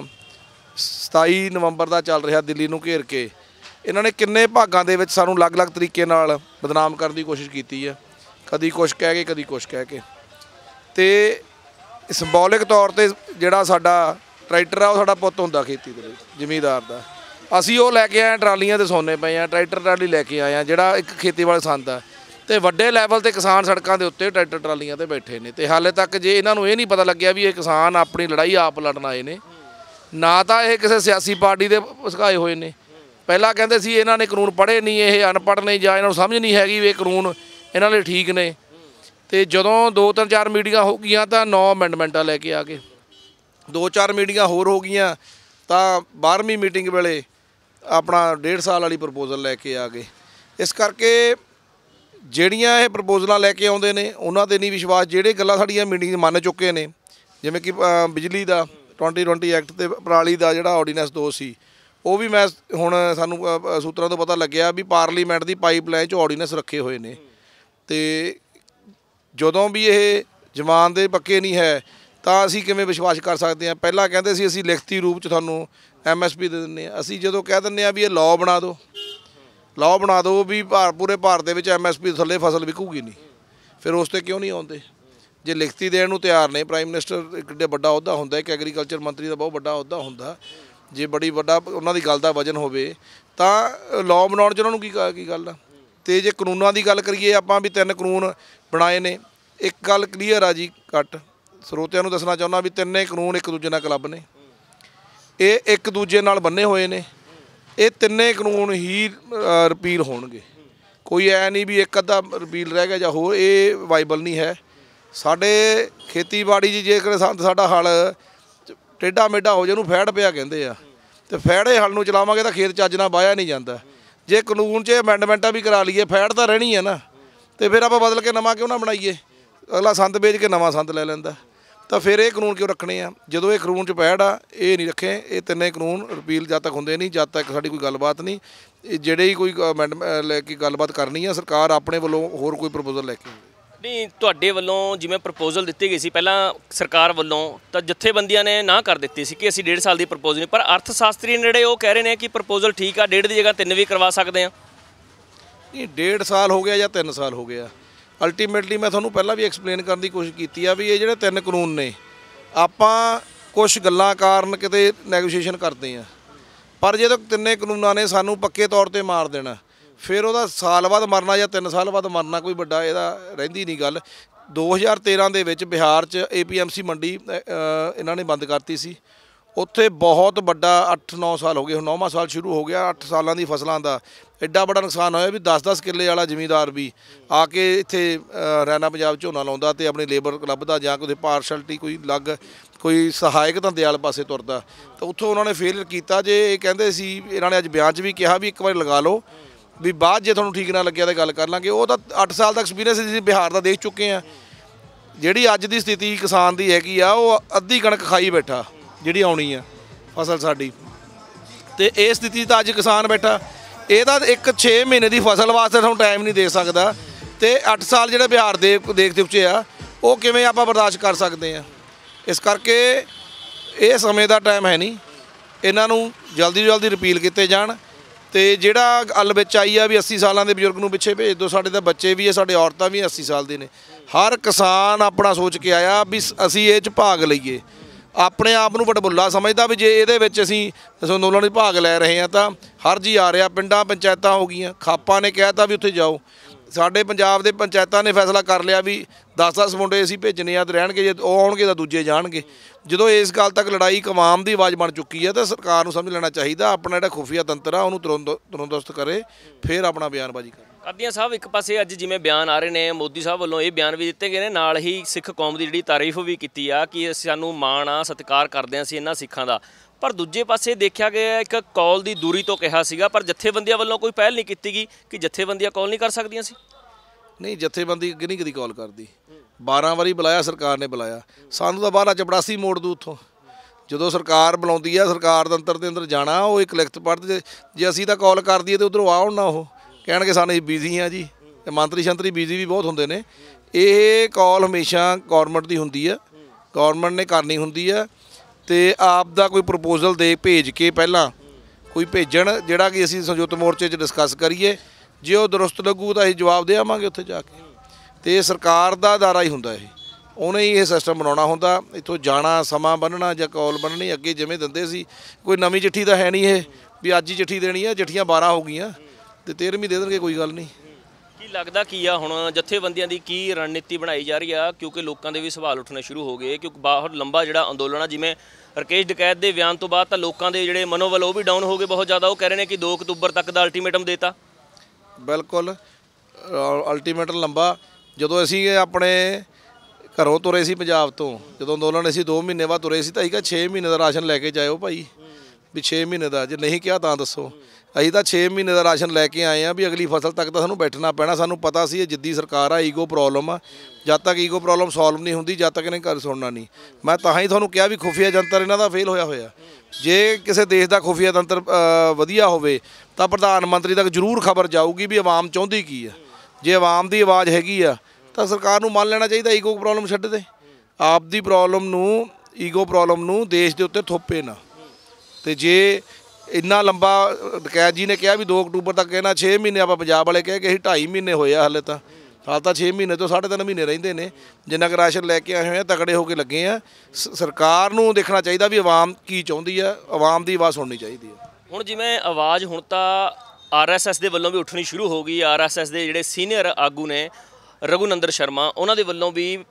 27 ਨਵੰਬਰ ਦਾ ਚੱਲ ਰਿਹਾ ਦਿੱਲੀ ਨੂੰ ਘੇਰ ਕੇ, ਇਹਨਾਂ ਨੇ ਕਿੰਨੇ ਭਾਗਾਂ ਦੇ ਵਿੱਚ ਸਾਨੂੰ ਅਲੱਗ-ਅਲੱਗ ਤਰੀਕੇ ਨਾਲ ਬਦਨਾਮ ਕਰਨ ਦੀ ਕੋਸ਼ਿਸ਼ ਕੀਤੀ ਆ। ਕਦੀ ਕੁਛ ਕਹਿ ਕੇ, ਕਦੀ ਕੁਛ ਕਹਿ ਕੇ। ਅਤੇ ਸਿੰਬੋਲਿਕ ਤੌਰ 'ਤੇ ਜਿਹੜਾ ਸਾਡਾ ਟਰੈਕਟਰ ਆ ਉਹ ਸਾਡਾ ਪੁੱਤ ਹੁੰਦਾ ਖੇਤੀ ਦੇ ਵਿੱਚ, ਜ਼ਿਮੀਂਦਾਰ ਦਾ। ਅਸੀਂ ਉਹ ਲੈ ਕੇ ਆਏ ਟਰਾਲੀਆਂ 'ਤੇ ਸੌਂਦੇ ਪਏ ਹਾਂ, ਟਰੈਕਟਰ ਟਰਾਲੀ ਲੈ ਕੇ ਆਏ ਹਾਂ ਜਿਹੜਾ ਇੱਕ ਖੇਤੀ ਵਾਲਾ ਸੰਦ ਆ। ਅਤੇ ਵੱਡੇ ਲੈਵਲ 'ਤੇ ਕਿਸਾਨ ਸੜਕਾਂ ਦੇ ਉੱਤੇ ਟਰੈਕਟਰ ਟਰਾਲੀਆਂ 'ਤੇ ਬੈਠੇ ਨੇ। ਅਤੇ ਹਾਲੇ ਤੱਕ ਜੇ ਇਹਨਾਂ ਨੂੰ ਇਹ ਨਹੀਂ ਪਤਾ ਲੱਗਿਆ ਵੀ ਇਹ ਕਿਸਾਨ ਆਪਣੀ ਲੜਾਈ ਆਪ ਲੜਨ ਆਏ ਨੇ, ਨਾ ਤਾਂ ਇਹ ਕਿਸੇ ਸਿਆਸੀ ਪਾਰਟੀ ਦੇ ਭਸਕਾਏ ਹੋਏ ਨੇ। ਪਹਿਲਾਂ ਕਹਿੰਦੇ ਸੀ ਇਹਨਾਂ ਨੇ ਕਾਨੂੰਨ ਪੜ੍ਹੇ ਨਹੀਂ, ਇਹ ਅਨਪੜ੍ਹ ਨੇ ਜਾਂ ਇਹਨਾਂ ਨੂੰ ਸਮਝ ਨਹੀਂ ਹੈਗੀ ਵੀ ਇਹ ਕਾਨੂੰਨ ਇਹਨਾਂ ਲਈ ਠੀਕ ਨੇ। ਅਤੇ ਜਦੋਂ 2-3-4 ਮੀਟਿੰਗਾਂ ਹੋ ਗਈਆਂ ਤਾਂ 9 ਅਮੈਂਡਮੈਂਟਾਂ ਲੈ ਕੇ ਆ ਗਏ। 2-4 ਮੀਟਿੰਗਾਂ ਹੋਰ ਹੋ ਗਈਆਂ ਤਾਂ 12ਵੀਂ ਮੀਟਿੰਗ ਵੇਲੇ ਆਪਣਾ 1.5 ਸਾਲ ਵਾਲੀ ਪ੍ਰਪੋਜ਼ਲ ਲੈ ਕੇ ਆ ਗਏ। ਇਸ ਕਰਕੇ ਜਿਹੜੀਆਂ ਇਹ ਪ੍ਰਪੋਜ਼ਲਾਂ ਲੈ ਕੇ ਆਉਂਦੇ ਨੇ ਉਹਨਾਂ ਤੇ ਨਹੀਂ ਵਿਸ਼ਵਾਸ। ਜਿਹੜੇ ਗੱਲਾਂ ਸਾਡੀਆਂ ਮੀਟਿੰਗ ਮੰਨ ਚੁੱਕੇ ਨੇ, ਜਿਵੇਂ ਕਿ ਬਿਜਲੀ ਦਾ 2020 ਐਕਟ ਤੇ ਪਰਾਲੀ ਦਾ ਜਿਹੜਾ ਆਰਡੀਨੈਂਸ 2 ਸੀ, ਉਹ ਵੀ ਮੈਂ ਹੁਣ ਸਾਨੂੰ ਸੂਤਰਾਂ ਤੋਂ ਪਤਾ ਲੱਗਿਆ ਵੀ ਪਾਰਲੀਮੈਂਟ ਦੀ ਪਾਈਪਲਾਈਨ 'ਚ ਆਰਡੀਨੈਂਸ ਰੱਖੇ ਹੋਏ ਨੇ। ਅਤੇ ਜਦੋਂ ਵੀ ਇਹ ਜ਼ਮਾਨ ਦੇ ਪੱਕੇ ਨਹੀਂ ਹੈ ਤਾਂ ਅਸੀਂ ਕਿਵੇਂ ਵਿਸ਼ਵਾਸ ਕਰ ਸਕਦੇ ਹਾਂ? ਪਹਿਲਾਂ ਕਹਿੰਦੇ ਸੀ ਅਸੀਂ ਲਿਖਤੀ ਰੂਪ 'ਚ ਤੁਹਾਨੂੰ MSP ਦੇ ਦਿੰਦੇ ਹਾਂ। ਅਸੀਂ ਜਦੋਂ ਕਹਿ ਦਿੰਦੇ ਹਾਂ ਵੀ ਇਹ ਲਾਅ ਬਣਾ ਦਿਓ ਵੀ ਪੂਰੇ ਭਾਰਤ ਦੇ ਵਿੱਚ MSP ਥੱਲੇ ਫਸਲ ਵਿਕੂਗੀ ਨਹੀਂ, ਫਿਰ ਉਸ 'ਤੇ ਕਿਉਂ ਨਹੀਂ ਆਉਂਦੇ? ਜੇ ਲਿਖਤੀ ਦੇਣ ਨੂੰ ਤਿਆਰ ਨੇ, ਪ੍ਰਾਈਮ ਮਿਨਿਸਟਰ ਇੱਕ ਏਡਾ ਵੱਡਾ ਅਹੁਦਾ ਹੁੰਦਾ, ਇੱਕ ਐਗਰੀਕਲਚਰ ਮੰਤਰੀ ਦਾ ਬਹੁਤ ਵੱਡਾ ਅਹੁਦਾ ਹੁੰਦਾ, ਜੇ ਬੜੀ ਵੱਡਾ ਉਹਨਾਂ ਦੀ ਗੱਲ ਦਾ ਵਜਨ ਹੋਵੇ ਤਾਂ ਲਾਅ ਬਣਾਉਣ 'ਚ ਉਹਨਾਂ ਨੂੰ ਕੀ ਗੱਲ ਆ? ਅਤੇ ਜੇ ਕਾਨੂੰਨਾਂ ਦੀ ਗੱਲ ਕਰੀਏ ਆਪਾਂ ਵੀ 3 ਕਾਨੂੰਨ ਬਣਾਏ ਨੇ। ਇੱਕ ਗੱਲ ਕਲੀਅਰ ਆ ਜੀ, ਕੱਟ ਸਰੋਤਿਆਂ ਨੂੰ ਦੱਸਣਾ ਚਾਹੁੰਦਾ ਵੀ ਤਿੰਨੇ ਕਾਨੂੰਨ ਇੱਕ ਦੂਜੇ ਨਾਲ ਕਲੱਬ ਨੇ, ਇਹ ਇੱਕ ਦੂਜੇ ਨਾਲ ਬੰਨੇ ਹੋਏ ਨੇ। ਇਹ ਤਿੰਨੇ ਕਾਨੂੰਨ ਹੀ ਰਿਪੀਲ ਹੋਣਗੇ। ਕੋਈ ਐ ਨਹੀਂ ਵੀ ਇੱਕ ਅੱਧਾ ਰਿਪੀਲ ਰਹਿ ਗਿਆ ਜਾਂ ਹੋਰ, ਇਹ ਵਾਈਬਲ ਨਹੀਂ ਹੈ। ਸਾਡੇ ਖੇਤੀਬਾੜੀ 'ਚ ਜੇਕਰ ਸਾਡਾ ਹਲ ਟੇਢਾ ਮੇਢਾ ਹੋ ਜਾਏ, ਉਹਨੂੰ ਫੈੜ ਪਿਆ ਕਹਿੰਦੇ ਆ, ਤੇ ਫੈੜੇ ਹਲ ਨੂੰ ਚਲਾਵਾਂਗੇ ਤਾਂ ਖੇਤ ਚੱਜ ਨਾਲ ਵਾਹਿਆ ਨਹੀਂ ਜਾਂਦਾ। ਜੇ ਕਾਨੂੰਨ 'ਚ ਅਮੈਂਡਮੈਂਟਾਂ ਵੀ ਕਰਾ ਲਈਏ, ਫੈੜ ਤਾਂ ਰਹਿਣੀ ਹੈ ਨਾ, ਤੇ ਫਿਰ ਆਪਾਂ ਬਦਲ ਕੇ ਨਵਾਂ ਕਿਉਂ ਨਾ ਬਣਾਈਏ? ਅਗਲਾ ਸੰਦ ਵੇਚ ਕੇ ਨਵਾਂ ਸੰਦ ਲੈ ਲੈਂਦਾ। ਤਾਂ ਫਿਰ ਇਹ ਕਾਨੂੰਨ ਕਿਉਂ ਰੱਖਣੇ ਆ ਜਦੋਂ ਇਹ ਕਾਨੂੰਨ 'ਚ ਪੈੜ ਆ? ਇਹ ਨਹੀਂ ਰੱਖੇ। ਇਹ ਤਿੰਨੇ ਕਾਨੂੰਨ ਰਿਪੀਲ ਜਦ ਤੱਕ ਹੁੰਦੇ ਨਹੀਂ, ਜਦ ਤੱਕ ਸਾਡੀ ਕੋਈ ਗੱਲਬਾਤ ਨਹੀਂ। ਇਹ ਜਿਹੜੇ ਹੀ ਕੋਈ ਅਮੈਂਡਮੈਂਟ ਲੈ ਕੇ ਗੱਲਬਾਤ ਕਰਨੀ ਆ, ਸਰਕਾਰ ਆਪਣੇ ਵੱਲੋਂ ਹੋਰ ਕੋਈ ਪ੍ਰਪੋਜ਼ਲ ਲੈ ਕੇ ਆਵੇ। ਨਹੀਂ, ਤੁਹਾਡੇ ਵੱਲੋਂ ਜਿਵੇਂ ਪ੍ਰਪੋਜ਼ਲ ਦਿੱਤੀ ਗਈ ਸੀ ਪਹਿਲਾਂ ਸਰਕਾਰ ਵੱਲੋਂ, ਤਾਂ ਜਥੇਬੰਦੀਆਂ ਨੇ ਨਾ ਕਰ ਦਿੱਤੀ ਸੀ ਕਿ ਅਸੀਂ 1.5 ਸਾਲ ਦੀ ਪ੍ਰਪੋਜ਼ਲ ਨਹੀਂ, ਪਰ ਅਰਥ ਸ਼ਾਸਤਰੀ ਜਿਹੜੇ ਉਹ ਕਹਿ ਰਹੇ ਨੇ ਕਿ ਪ੍ਰਪੋਜ਼ਲ ਠੀਕ ਆ, 1.5 ਦੀ ਜਗ੍ਹਾ 3 ਵੀ ਕਰਵਾ ਸਕਦੇ ਆ। ਨਹੀਂ, 1.5 ਸਾਲ ਹੋ ਗਿਆ ਜਾਂ 3 ਸਾਲ ਹੋ ਗਿਆ, ਅਲਟੀਮੇਟਲੀ ਮੈਂ ਤੁਹਾਨੂੰ ਪਹਿਲਾਂ ਵੀ ਐਕਸਪਲੇਨ ਕਰਨ ਦੀ ਕੋਸ਼ਿਸ਼ ਕੀਤੀ ਆ ਵੀ ਇਹ ਜਿਹੜੇ 3 ਕਾਨੂੰਨ ਨੇ, ਆਪਾਂ ਕੁਝ ਗੱਲਾਂ ਕਾਰਨ ਕਿਤੇ ਨੈਗੋਸ਼ੀਏਸ਼ਨ ਕਰਦੇ ਆ, ਪਰ ਜਦੋਂ ਤਿੰਨੇ ਕਾਨੂੰਨਾਂ ਨੇ ਸਾਨੂੰ ਪੱਕੇ ਤੌਰ ਤੇ ਮਾਰ ਦੇਣਾ, ਫਿਰ ਉਹਦਾ ਸਾਲ ਬਾਅਦ ਮਰਨਾ ਜਾਂ 3 ਸਾਲ ਬਾਅਦ ਮਰਨਾ ਕੋਈ ਵੱਡਾ ਇਹਦਾ ਰਹਿੰਦੀ ਨਹੀਂ ਗੱਲ। 2013 ਦੇ ਵਿੱਚ ਬਿਹਾਰ 'ਚ APMC ਮੰਡੀ ਇਹਨਾਂ ਨੇ ਬੰਦ ਕਰਤੀ ਸੀ। ਉੱਥੇ ਬਹੁਤ ਵੱਡਾ 8-9 ਸਾਲ ਹੋ ਗਏ, ਹੁਣ 9ਵਾਂ ਸਾਲ ਸ਼ੁਰੂ ਹੋ ਗਿਆ, 8 ਸਾਲਾਂ ਦੀ ਫਸਲਾਂ ਦਾ ਐਡਾ ਵੱਡਾ ਨੁਕਸਾਨ ਹੋਇਆ ਵੀ 10-10 ਕਿੱਲੇ ਵਾਲਾ ਜ਼ਿਮੀਂਦਾਰ ਵੀ ਆ ਕੇ ਇੱਥੇ ਹਰਿਆਣਾ ਪੰਜਾਬ ਝੋਨਾ ਲਾਉਂਦਾ ਤੇ ਆਪਣੀ ਲੇਬਰ ਲੱਭਦਾ ਜਾਂ ਕੋਈ ਪਾਰਸ਼ਲਟੀ ਕੋਈ ਲੱਗ ਕੋਈ ਸਹਾਇਕ ਧੰਦੇ ਵਾਲੇ ਪਾਸੇ ਤੁਰਦਾ। ਤਾਂ ਉੱਥੋਂ ਉਹਨਾਂ ਨੇ ਫੇਲ ਕੀਤਾ। ਜੇ ਇਹ ਕਹਿੰਦੇ ਸੀ, ਇਹਨਾਂ ਨੇ ਅੱਜ ਬਿਆਨ 'ਚ ਵੀ ਕਿਹਾ ਵੀ ਇੱਕ ਵਾਰੀ ਲਗਾ ਲਓ, ਵੀ ਬਾਅਦ ਜੇ ਤੁਹਾਨੂੰ ਠੀਕ ਨਾ ਲੱਗਿਆ ਤਾਂ ਗੱਲ ਕਰ ਲਾਂਗੇ। ਉਹ ਤਾਂ 8 ਸਾਲ ਦਾ ਐਕਸਪੀਰੀਅੰਸ ਅਸੀਂ ਬਿਹਾਰ ਦਾ ਦੇਖ ਚੁੱਕੇ ਹਾਂ। ਜਿਹੜੀ ਅੱਜ ਦੀ ਸਥਿਤੀ ਕਿਸਾਨ ਦੀ ਹੈਗੀ ਆ, ਉਹ ਅੱਧੀ ਕਣਕ ਖਾਈ ਬੈਠਾ ਜਿਹੜੀ ਆਉਣੀ ਆ ਫਸਲ ਸਾਡੀ, ਤੇ ਇਹ ਸਥਿਤੀ ਤਾਂ ਅੱਜ ਕਿਸਾਨ ਬੈਠਾ। ਇਹ ਤਾਂ 6 ਮਹੀਨੇ ਦੀ ਫਸਲ ਵਾਸਤੇ ਤੁਹਾਨੂੰ ਟਾਈਮ ਨਹੀਂ ਦੇ ਸਕਦਾ, ਤੇ 8 ਸਾਲ ਜਿਹੜੇ ਬਿਹਾਰ ਦੇ ਦੇਖ ਚੁੱਕੇ ਆ, ਉਹ ਕਿਵੇਂ ਆਪਾਂ ਬਰਦਾਸ਼ਤ ਕਰ ਸਕਦੇ ਆ? ਇਸ ਕਰਕੇ ਇਹ ਸਮੇਂ ਦਾ ਟਾਈਮ ਹੈ ਨਹੀਂ, ਇਹਨਾਂ ਨੂੰ ਜਲਦੀ ਤੋਂ ਜਲਦੀ ਰਿਪੀਲ ਕੀਤੇ ਜਾਣ। ਤੇ ਜਿਹੜਾ ਗੱਲ ਵਿੱਚ ਆਈ ਆ ਵੀ 80 ਸਾਲਾਂ ਦੇ ਬਜ਼ੁਰਗ ਨੂੰ ਪਿੱਛੇ ਭੇਜ ਦਿਓ, ਸਾਡੇ ਤਾਂ ਬੱਚੇ ਵੀ ਆ, ਸਾਡੇ ਔਰਤਾਂ ਵੀ 80 ਸਾਲ ਦੇ ਨੇ। ਹਰ ਕਿਸਾਨ ਆਪਣਾ ਸੋਚ ਕੇ ਆਇਆ ਵੀ ਅਸੀਂ ਇਹ 'ਚ ਭਾਗ ਲਈਏ। ਆਪਣੇ ਆਪ ਨੂੰ ਵਡਮੁੱਲਾ ਸਮਝਦਾ ਵੀ ਜੇ ਇਹਦੇ ਵਿੱਚ ਅਸੀਂ ਇਸ ਅੰਦੋਲਨ ਵਿੱਚ ਭਾਗ ਲੈ ਰਹੇ ਹਾਂ ਤਾਂ ਹਰ ਜੀ ਆ ਰਿਹਾ। ਪਿੰਡਾਂ ਪੰਚਾਇਤਾਂ ਹੋ ਗਈਆਂ, ਖਾਪਾਂ ਨੇ ਕਹਿ ਤਾ ਵੀ ਉੱਥੇ ਜਾਓ। ਸਾਡੇ ਪੰਜਾਬ ਦੇ ਪੰਚਾਇਤਾਂ ਨੇ ਫੈਸਲਾ ਕਰ ਲਿਆ ਵੀ 10-10 ਮੁੰਡੇ ਅਸੀਂ ਭੇਜਣੇ ਆ ਤੇ ਰਹਿਣਗੇ, ਜੇ ਉਹ ਆਉਣਗੇ ਤਾਂ ਦੂਜੇ ਜਾਣਗੇ। ਜਦੋਂ ਇਸ ਗੱਲ ਤੱਕ ਲੜਾਈ ਇੱਕ ਆਵਾਮ ਦੀ ਆਵਾਜ਼ ਬਣ ਚੁੱਕੀ ਹੈ ਤਾਂ ਸਰਕਾਰ ਨੂੰ ਸਮਝ ਲੈਣਾ ਚਾਹੀਦਾ ਆਪਣਾ ਜਿਹੜਾ ਖੁਫੀਆ ਤੰਤਰ ਆ ਉਹਨੂੰ ਤੁਰੰਦਰੁਸਤ ਕਰੇ, ਫਿਰ ਆਪਣਾ ਬਿਆਨਬਾਜ਼ੀ ਕਰੇ। ਕਾਦੀਆਂ ਸਾਹਿਬ, ਇੱਕ ਪਾਸੇ ਅੱਜ ਜਿਵੇਂ ਬਿਆਨ ਆ ਰਹੇ ਨੇ, ਮੋਦੀ ਸਾਹਿਬ ਵੱਲੋਂ ਇਹ ਬਿਆਨ ਵੀ ਦਿੱਤੇ ਗਏ ਨੇ, ਨਾਲ ਹੀ ਸਿੱਖ ਕੌਮ ਦੀ ਜਿਹੜੀ ਤਾਰੀਫ ਵੀ ਕੀਤੀ ਆ ਕਿ ਸਾਨੂੰ ਮਾਣ ਆ, ਸਤਿਕਾਰ ਕਰਦੇ ਹਾਂ ਅਸੀਂ ਇਹਨਾਂ ਸਿੱਖਾਂ ਦਾ। ਪਰ ਦੂਜੇ ਪਾਸੇ ਦੇਖਿਆ ਗਿਆ ਇੱਕ ਕੌਲ ਦੀ ਦੂਰੀ ਤੋਂ ਕਿਹਾ ਸੀਗਾ, ਪਰ ਜਥੇਬੰਦੀਆਂ ਵੱਲੋਂ ਕੋਈ ਪਹਿਲ ਨਹੀਂ ਕੀਤੀ ਗਈ ਕਿ ਜਥੇਬੰਦੀਆਂ ਕੌਲ ਨਹੀਂ ਕਰ ਸਕਦੀਆਂ ਸੀ। ਨਹੀਂ, ਜਥੇਬੰਦੀ ਅੱਗੇ ਨਹੀਂ ਕਦੀ ਕਾਲ ਕਰਦੀ। 12 ਵਾਰੀ ਬੁਲਾਇਆ, ਸਰਕਾਰ ਨੇ ਬੁਲਾਇਆ, ਸਾਨੂੰ ਤਾਂ ਬਾਹਰ ਚਪੜਾਸੀ ਮੋੜ ਦੂ ਉੱਥੋਂ। ਜਦੋਂ ਸਰਕਾਰ ਬੁਲਾਉਂਦੀ ਆ, ਸਰਕਾਰ ਦਫ਼ਤਰ ਦੇ ਅੰਦਰ ਜਾਣਾ, ਉਹ ਇੱਕ ਲਿਖਤ ਪੜ੍ਹਦੇ। ਜੇ ਅਸੀਂ ਤਾਂ ਕਾਲ ਕਰ ਦਈਏ ਤਾਂ ਉੱਧਰੋਂ ਆਉਣ ਨਾ, ਉਹ ਕਹਿਣਗੇ ਸਾਨੂੰ ਬਿਜ਼ੀ ਆ ਜੀ। ਤੇ ਮੰਤਰੀ ਸ਼ੰਤਰੀ ਬਿਜ਼ੀ ਵੀ ਬਹੁਤ ਹੁੰਦੇ ਨੇ। ਇਹ ਕਾਲ ਹਮੇਸ਼ਾ ਗੌਰਮੈਂਟ ਦੀ ਹੁੰਦੀ ਆ, ਗੌਰਮੈਂਟ ਨੇ ਕਰਨੀ ਹੁੰਦੀ ਆ। ਤੇ ਆਪ ਦਾ ਕੋਈ ਪ੍ਰਪੋਜ਼ਲ ਦੇ ਭੇਜ ਕੇ ਪਹਿਲਾਂ ਕੋਈ ਭੇਜਣ, ਜਿਹੜਾ ਕਿ ਅਸੀਂ ਸੰਯੁਕਤ ਮੋਰਚੇ 'ਚ ਡਿਸਕਸ ਕਰੀਏ। ਜੇ ਉਹ ਦਰੁਸਤ ਲੱਗੂ ਤਾਂ ਅਸੀਂ ਜਵਾਬ ਦੇ ਆਵਾਂਗੇ ਉੱਥੇ ਜਾ ਕੇ। ਤੇ ਸਰਕਾਰ ਦਾ ਅਦਾਰਾ ਹੀ ਹੁੰਦਾ ਇਹ, ਉਹਨੇ ਹੀ ਇਹ ਸਿਸਟਮ ਬਣਾਉਣਾ ਹੁੰਦਾ। ਇੱਥੋਂ ਜਾਣਾ, ਸਮਾਂ ਬੰਨ੍ਹਣਾ ਜਾਂ ਕਾਲ ਬੰਨ੍ਹਣੀ, ਅੱਗੇ ਜਿਵੇਂ ਦਿੰਦੇ ਸੀ। ਕੋਈ ਨਵੀਂ ਚਿੱਠੀ ਤਾਂ ਹੈ ਨਹੀਂ ਇਹ ਵੀ ਅੱਜ ਹੀ ਚਿੱਠੀ ਦੇਣੀ ਆ। ਚਿੱਠੀਆਂ 12 ਹੋ ਗਈਆਂ ਤੇ 13ਵੀਂ ਦੇ ਦੇਣਗੇ, ਕੋਈ ਗੱਲ ਨਹੀਂ। ਕੀ ਲੱਗਦਾ ਕੀ ਆ ਹੁਣ ਜਥੇਬੰਦੀਆਂ ਦੀ ਕੀ ਰਣਨੀਤੀ ਬਣਾਈ ਜਾ ਰਹੀ ਆ? ਕਿਉਂਕਿ ਲੋਕਾਂ ਦੇ ਵੀ ਸਵਾਲ ਉੱਠਣੇ ਸ਼ੁਰੂ ਹੋ ਗਏ, ਕਿਉਂਕਿ ਬਹੁਤ ਲੰਬਾ ਜਿਹੜਾ ਅੰਦੋਲਨ ਆ, ਜਿਵੇਂ ਰਕੇਸ਼ ਡਕੈਤ ਦੇ ਬਿਆਨ ਤੋਂ ਬਾਅਦ ਤਾਂ ਲੋਕਾਂ ਦੇ ਜਿਹੜੇ ਮਨੋਬਲ ਉਹ ਵੀ ਡਾਊਨ ਹੋ ਗਏ ਬਹੁਤ ਜ਼ਿਆਦਾ। ਉਹ ਕਹਿ ਰਹੇ ਨੇ ਕਿ 2 ਅਕਤੂਬਰ ਤੱਕ ਦਾ ਅਲਟੀਮੇਟਮ ਦੇਤਾ। ਬਿਲਕੁਲ, ਅਲਟੀਮੇਟਮ ਲੰਬਾ। ਜਦੋਂ ਅਸੀਂ ਆਪਣੇ ਘਰੋਂ ਤੁਰੇ ਸੀ ਪੰਜਾਬ ਤੋਂ, ਜਦੋਂ ਅੰਦੋਲਨ ਅਸੀਂ 2 ਮਹੀਨੇ ਬਾਅਦ ਤੁਰੇ ਸੀ, ਤਾਂ ਅਸੀਂ ਕਿਹਾ 6 ਮਹੀਨੇ ਦਾ ਰਾਸ਼ਨ ਲੈ ਕੇ ਜਾਇਓ ਭਾਈ, ਵੀ 6 ਮਹੀਨੇ ਦਾ। ਜੇ ਨਹੀਂ ਕਿਹਾ ਤਾਂ ਦੱਸੋ। ਅਸੀਂ ਤਾਂ 6 ਮਹੀਨੇ ਦਾ ਰਾਸ਼ਨ ਲੈ ਕੇ ਆਏ ਆ ਵੀ ਅਗਲੀ ਫਸਲ ਤੱਕ ਤਾਂ ਸਾਨੂੰ ਬੈਠਣਾ ਪੈਣਾ। ਸਾਨੂੰ ਪਤਾ ਸੀ ਇਹ ਜਿੱਦੀ ਸਰਕਾਰ ਆ, ਈਗੋ ਪ੍ਰੋਬਲਮ ਆ। ਜਦ ਤੱਕ ਈਗੋ ਪ੍ਰੋਬਲਮ ਸੋਲਵ ਨਹੀਂ ਹੁੰਦੀ, ਜਦ ਤੱਕ ਇਹਨੇ ਘਰ ਸੁਣਨਾ ਨਹੀਂ। ਮੈਂ ਤਾਂ ਹੀ ਤੁਹਾਨੂੰ ਕਿਹਾ ਵੀ ਖੁਫੀਆ ਜੰਤਰ ਇਹਨਾਂ ਦਾ ਫੇਲ ਹੋਇਆ। ਜੇ ਕਿਸੇ ਦੇਸ਼ ਦਾ ਖੁਫੀਆ ਤੰਤਰ ਵਧੀਆ ਹੋਵੇ ਤਾਂ ਪ੍ਰਧਾਨ ਮੰਤਰੀ ਤੱਕ ਜ਼ਰੂਰ ਖਬਰ ਜਾਊਗੀ ਵੀ ਆਵਾਮ ਚਾਹੁੰਦੀ ਕੀ ਆ। ਜੇ ਆਵਾਮ ਦੀ ਆਵਾਜ਼ ਹੈਗੀ ਆ ਤਾਂ ਸਰਕਾਰ ਨੂੰ ਮੰਨ ਲੈਣਾ ਚਾਹੀਦਾ। ਈਗੋ ਪ੍ਰੋਬਲਮ ਛੱਡ ਦੇ, ਆਪ ਦੀ ਪ੍ਰੋਬਲਮ ਨੂੰ, ਈਗੋ ਪ੍ਰੋਬਲਮ ਨੂੰ ਦੇਸ਼ ਦੇ ਉੱਤੇ ਥੋਪੇ ਨਾ। ਤੇ ਜੇ ਇੰਨਾ ਲੰਬਾ, ਡਕੈਤ ਜੀ ਨੇ ਕਿਹਾ ਵੀ 2 ਅਕਤੂਬਰ ਤੱਕ ਕਹਿਣਾ, 6 ਮਹੀਨੇ ਆਪਾਂ ਪੰਜਾਬ ਵਾਲੇ ਕਹਿ ਕੇ ਅਸੀਂ 2.5 ਮਹੀਨੇ ਹੋਏ ਆ ਹਾਲੇ ਤਾਂ। ਹਾਲ ਤਾਂ 6 ਮਹੀਨੇ ਤੋਂ 3.5 ਮਹੀਨੇ ਰਹਿੰਦੇ ਨੇ। ਜਿੰਨਾ ਕੁ ਰਾਸ਼ਨ ਲੈ ਕੇ ਆਏ ਹੋਏ ਆ, ਤਕੜੇ ਹੋ ਕੇ ਲੱਗੇ ਆ। ਸਰਕਾਰ ਨੂੰ ਦੇਖਣਾ ਚਾਹੀਦਾ ਵੀ ਆਵਾਮ ਕੀ ਚਾਹੁੰਦੀ ਆ, ਆਵਾਮ ਦੀ ਆਵਾਜ਼ ਸੁਣਨੀ ਚਾਹੀਦੀ ਆ। ਹੁਣ ਜਿਵੇਂ ਆਵਾਜ਼ ਹੁਣ ਤਾਂ RSS ਦੇ ਵੱਲੋਂ ਵੀ ਉੱਠਣੀ ਸ਼ੁਰੂ ਹੋ ਗਈ। RSS ਦੇ ਜਿਹੜੇ ਸੀਨੀਅਰ ਆਗੂ ਨੇ ਰਘੁਨੰਦਰ ਸ਼ਰਮਾ, ਉਹਨਾਂ ਦੇ ਵੱਲੋਂ ਵੀ